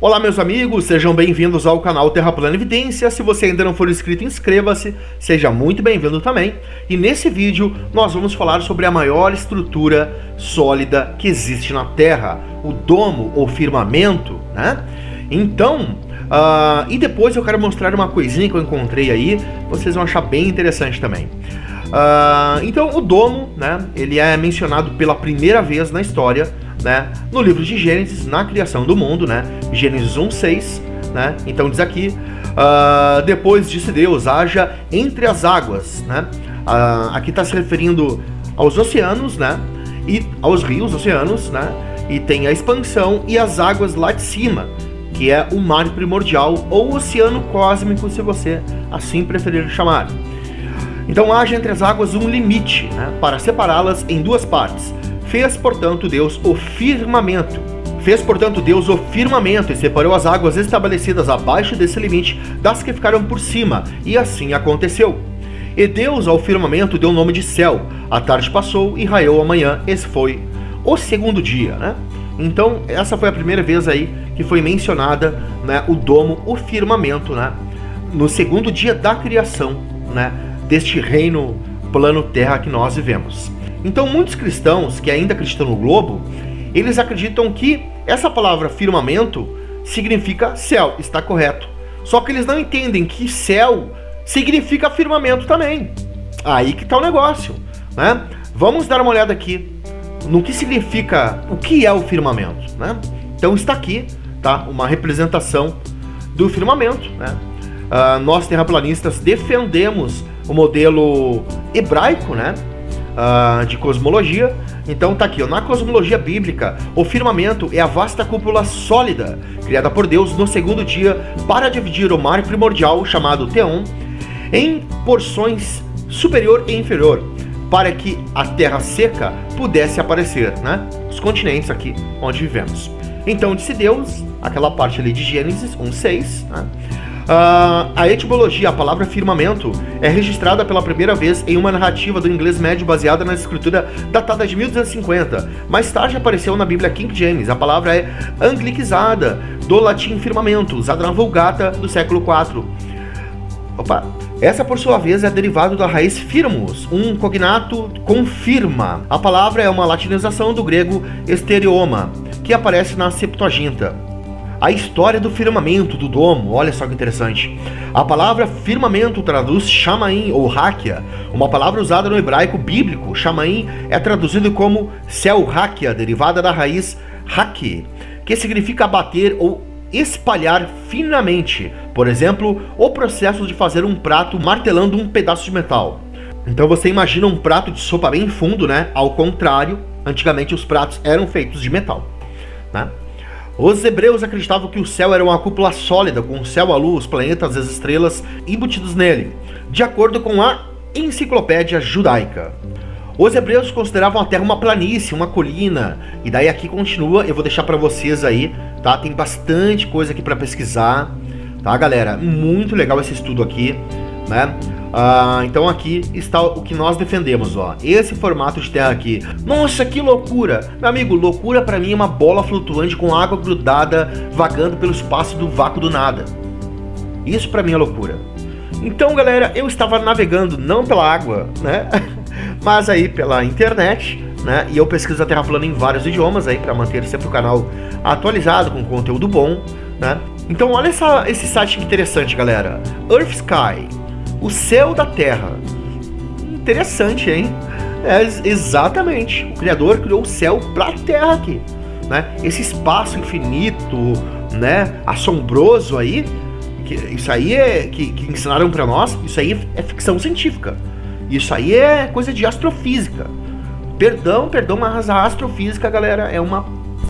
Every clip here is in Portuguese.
Olá meus amigos, sejam bem-vindos ao canal Terra Plana Evidência. Se você ainda não for inscrito, inscreva-se, seja muito bem-vindo também. E nesse vídeo nós vamos falar sobre a maior estrutura sólida que existe na Terra, o domo ou firmamento, né? Então, e depois eu quero mostrar uma coisinha que eu encontrei aí, vocês vão achar bem interessante também. Então o domo, né, ele é mencionado pela primeira vez na história, né, no livro de Gênesis, na criação do mundo, né, Gênesis 1:6, né, então diz aqui, depois disse Deus, haja entre as águas, né, aqui está se referindo aos oceanos, né, e aos rios, oceanos, né, e tem a expansão e as águas lá de cima, que é o mar primordial ou oceano cósmico, se você assim preferir chamar. Então haja entre as águas um limite, né, para separá-las em duas partes. Fez, portanto, Deus o firmamento. Fez, portanto, Deus o firmamento e separou as águas estabelecidas abaixo desse limite das que ficaram por cima, e assim aconteceu. E Deus ao firmamento deu o nome de céu. A tarde passou e raiou a manhã. Esse foi o segundo dia, né? Então, essa foi a primeira vez aí que foi mencionada, né, o domo, o firmamento, né, no segundo dia da criação, né, deste reino plano terra que nós vivemos. Então muitos cristãos que ainda acreditam no globo, eles acreditam que essa palavra firmamento significa céu, está correto. Só que eles não entendem que céu significa firmamento também. Aí que está o negócio, né? Vamos dar uma olhada aqui no que significa, o que é o firmamento, né? Então está aqui, tá? Uma representação do firmamento, né? Nós terraplanistas defendemos o modelo hebraico, né, de cosmologia. Então tá aqui, ó, na cosmologia bíblica, o firmamento é a vasta cúpula sólida criada por Deus no segundo dia para dividir o mar primordial, chamado Teon, em porções superior e inferior, para que a terra seca pudesse aparecer, né, os continentes aqui onde vivemos. Então disse Deus, aquela parte ali de Gênesis 1:6, né? A etimologia, a palavra firmamento, é registrada pela primeira vez em uma narrativa do inglês médio baseada na escritura datada de 1250. Mais tarde apareceu na Bíblia King James. A palavra é anglicizada do latim firmamento, usada na Vulgata do século IV. Essa, por sua vez, é derivado da raiz firmus, um cognato confirma. A palavra é uma latinização do grego esterioma, que aparece na Septuaginta. A história do firmamento, do domo, olha só que interessante. A palavra firmamento traduz chamaim ou ráquia, uma palavra usada no hebraico bíblico. Chamaim é traduzido como céu ráquia, derivada da raiz raqui, que significa abater ou espalhar finamente. Por exemplo, o processo de fazer um prato martelando um pedaço de metal. Então você imagina um prato de sopa bem fundo, né? Ao contrário, antigamente os pratos eram feitos de metal, né? Os hebreus acreditavam que o céu era uma cúpula sólida, com o céu, a luz, os planetas e as estrelas embutidos nele, de acordo com a enciclopédia judaica. Os hebreus consideravam a Terra uma planície, uma colina, e daí aqui continua, eu vou deixar para vocês aí, tá? Tem bastante coisa aqui para pesquisar, tá, galera? Muito legal esse estudo aqui, né? Então aqui está o que nós defendemos, ó. Esse formato de terra aqui. Nossa, que loucura! Meu amigo, loucura pra mim é uma bola flutuante com água grudada, vagando pelo espaço do vácuo do nada. Isso pra mim é loucura. Então, galera, eu estava navegando não pela água, né? Mas aí pela internet, né? E eu pesquiso a Terra plana em vários idiomas aí para manter sempre o canal atualizado com conteúdo bom, né? Então olha esse site interessante, galera. Earth Sky, o céu da Terra. Interessante, hein? Exatamente. O Criador criou o céu para a Terra aqui, né? Esse espaço infinito, né? Assombroso aí. Isso aí é que ensinaram para nós. Isso aí é ficção científica. Isso aí é coisa de astrofísica. Perdão, mas a astrofísica, galera, é uma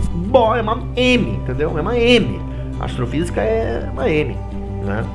M, entendeu? É uma M. A astrofísica é uma M, né?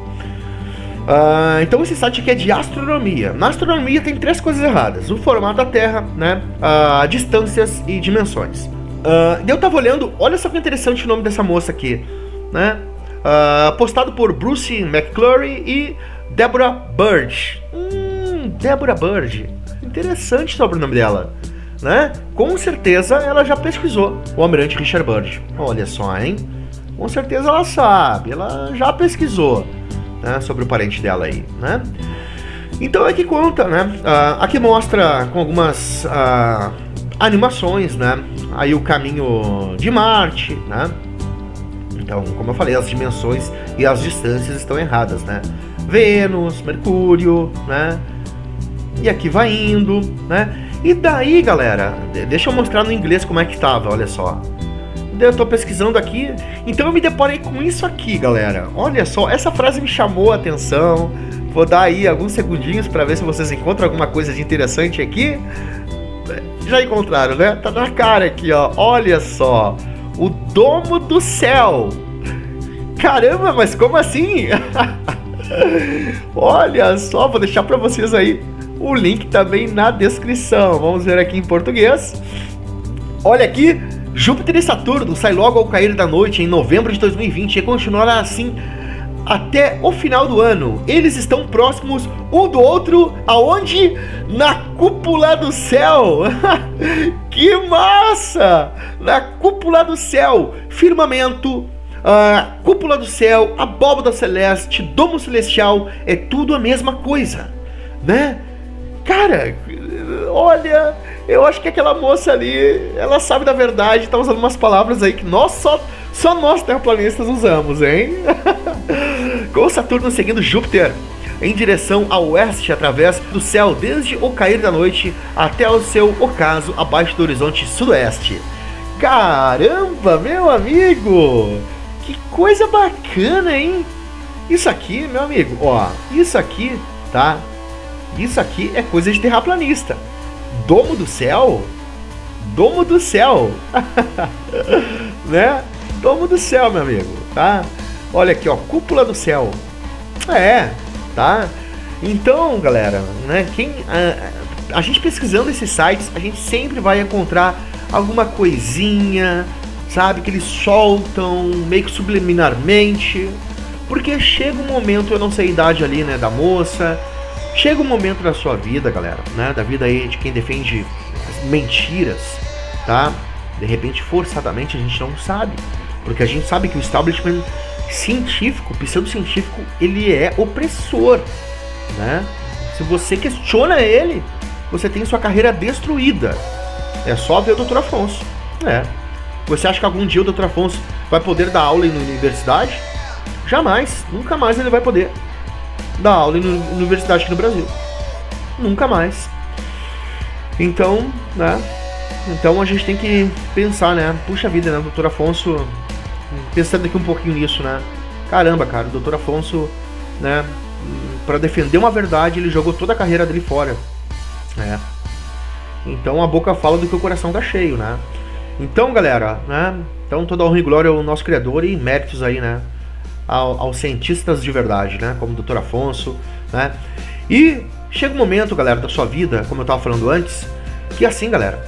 Então esse site aqui é de astronomia. Na astronomia tem três coisas erradas: o formato da Terra, né, distâncias e dimensões. Eu tava olhando, olha só que interessante o nome dessa moça aqui, né? Postado por Bruce McClure e Deborah Bird. Deborah Bird, interessante sobre o nome dela, né? Com certeza ela já pesquisou o almirante Richard Byrd. Olha só, hein? Com certeza ela sabe, ela já pesquisou, né, sobre o parente dela aí, né? Então aqui conta, né? Aqui mostra com algumas animações, né? Aí o caminho de Marte, né? Então, como eu falei, as dimensões e as distâncias estão erradas, né? Vênus, Mercúrio, né? E aqui vai indo, né? E daí, galera, deixa eu mostrar no inglês como é que tava, olha só. Eu tô pesquisando aqui, então eu me deparei com isso aqui, galera. Olha só, essa frase me chamou a atenção. Vou dar aí alguns segundinhos para ver se vocês encontram alguma coisa de interessante aqui. Já encontraram, né? Tá na cara aqui, ó. Olha só, o domo do céu. Caramba, mas como assim? Olha só, vou deixar para vocês aí o link também na descrição. Vamos ver aqui em português. Olha aqui. Júpiter e Saturno saem logo ao cair da noite em novembro de 2020 e continuará assim até o final do ano. Eles estão próximos um do outro, aonde? Na cúpula do céu. Que massa! Na cúpula do céu, firmamento, cúpula do céu, abóbada celeste, domo celestial, é tudo a mesma coisa, né? Cara, olha, eu acho que aquela moça ali, ela sabe da verdade, tá usando umas palavras aí que nós só nós terraplanistas usamos, hein? Com Saturno seguindo Júpiter em direção ao oeste através do céu desde o cair da noite até o seu ocaso abaixo do horizonte sudoeste. Caramba, meu amigo! Que coisa bacana, hein? Isso aqui, meu amigo, ó, isso aqui, tá? Isso aqui é coisa de terraplanista. Domo do céu? Domo do céu. Né? Domo do céu, meu amigo, tá? Olha aqui, ó, cúpula do céu. Tá? Então, galera, né, a gente pesquisando esses sites, a gente sempre vai encontrar alguma coisinha, sabe, que eles soltam meio que subliminarmente, porque chega um momento, eu não sei a idade ali, né, da moça. Chega um momento da sua vida, galera, né? Da vida aí de quem defende mentiras, tá? De repente, forçadamente, a gente não sabe. Porque a gente sabe que o establishment científico, pseudocientífico, ele é opressor, né? Se você questiona ele, você tem sua carreira destruída. É só ver o Dr. Afonso. Você acha que algum dia o Dr. Afonso vai poder dar aula na universidade? Jamais, nunca mais ele vai poder dar aula na universidade aqui no Brasil. Nunca mais. Então, né? Então a gente tem que pensar, né? Puxa vida, né? O Dr. Afonso, pensando aqui um pouquinho nisso, né? Caramba, cara, o Dr. Afonso, né? Pra defender uma verdade, ele jogou toda a carreira dele fora. né? Então a boca fala do que o coração tá cheio, né? Então, galera, né? Então toda a honra e glória ao nosso Criador e méritos aí, né? Aos cientistas de verdade, né? Como o Dr. Afonso, né? E chega um momento, galera, da sua vida, como eu tava falando antes, que assim, galera,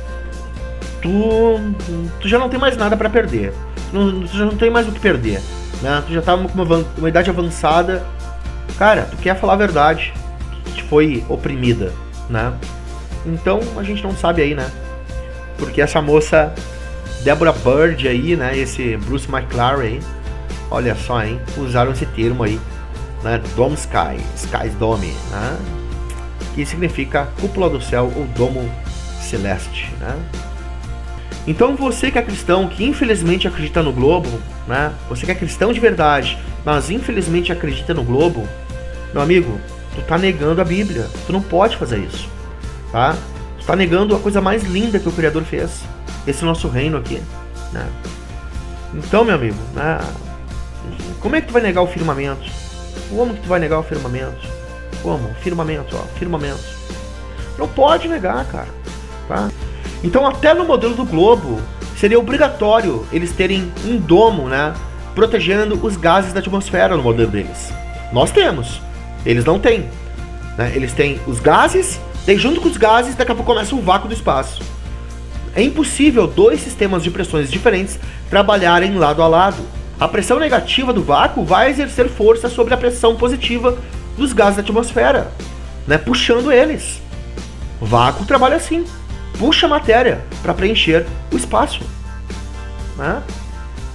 tu já não tem mais nada pra perder. Tu já não tem mais o que perder, né? Tu já tá com uma idade avançada. Cara, tu quer falar a verdade, que foi oprimida, né? Então a gente não sabe aí, né? Porque essa moça Deborah Bird aí, né? Esse Bruce McLaren aí, olha só, hein? Usaram esse termo aí, né? Dome Sky, Sky's Dome, né? Que significa cúpula do céu ou domo celeste, né? Então você que é cristão, que infelizmente acredita no globo, né? Você que é cristão de verdade, mas infelizmente acredita no globo, meu amigo, tu tá negando a Bíblia. Tu não pode fazer isso, tá? Tu tá negando a coisa mais linda que o Criador fez, esse nosso reino aqui, né? Então, meu amigo, né? Como é que tu vai negar o firmamento? Como que tu vai negar o firmamento? Como? Firmamento, ó, firmamento. Não pode negar, cara, tá? Então, até no modelo do globo, seria obrigatório eles terem um domo, né? Protegendo os gases da atmosfera no modelo deles. Nós temos. Eles não têm, né? Eles têm os gases, daí junto com os gases, daqui a pouco começa o vácuo do espaço. É impossível dois sistemas de pressões diferentes trabalharem lado a lado. A pressão negativa do vácuo vai exercer força sobre a pressão positiva dos gases da atmosfera, né? Puxando eles. O vácuo trabalha assim. Puxa a matéria para preencher o espaço, né?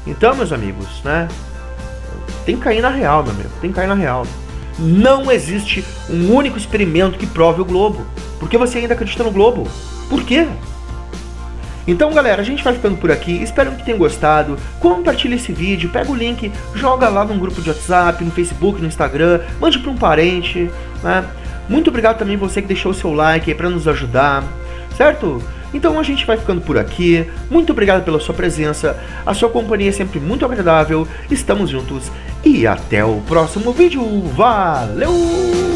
Então, meus amigos, né? Tem que cair na real, meu amigo. Tem que cair na real. Não existe um único experimento que prove o globo. Por que você ainda acredita no globo? Por quê? Então, galera, a gente vai ficando por aqui. Espero que tenham gostado. Compartilhe esse vídeo, pega o link, joga lá num grupo de WhatsApp, no Facebook, no Instagram, mande para um parente, né? Muito obrigado também você que deixou o seu like aí para nos ajudar, certo? Então a gente vai ficando por aqui. Muito obrigado pela sua presença. A sua companhia é sempre muito agradável. Estamos juntos e até o próximo vídeo. Valeu!